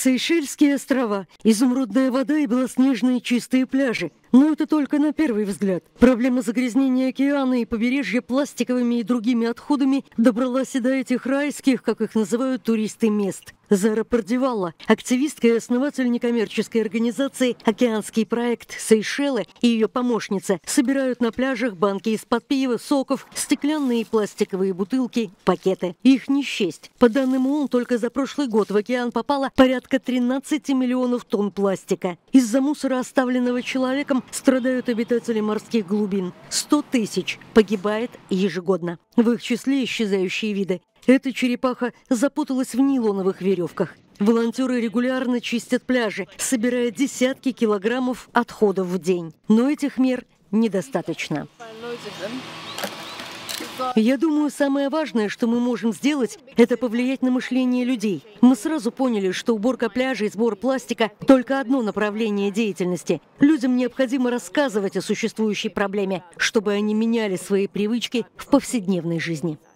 Сейшельские острова, изумрудная вода и белоснежные чистые пляжи. Но это только на первый взгляд. Проблема загрязнения океана и побережья пластиковыми и другими отходами добралась и до этих райских, как их называют туристы, мест. Зара Пардивалла, активистка и основатель некоммерческой организации «Океанский проект Сейшелы» и ее помощница собирают на пляжах банки из-под пива, соков, стеклянные и пластиковые бутылки, пакеты. Их не счесть. По данным ООН, только за прошлый год в океан попало порядка 13 миллионов тонн пластика. Из-за мусора, оставленного человеком, страдают обитатели морских глубин. 100 тысяч погибает ежегодно. В их числе исчезающие виды. Эта черепаха запуталась в нейлоновых веревках. Волонтеры регулярно чистят пляжи, собирая десятки килограммов отходов в день. Но этих мер недостаточно. Я думаю, самое важное, что мы можем сделать, это повлиять на мышление людей. Мы сразу поняли, что уборка пляжа и сбор пластика – только одно направление деятельности. Людям необходимо рассказывать о существующей проблеме, чтобы они меняли свои привычки в повседневной жизни.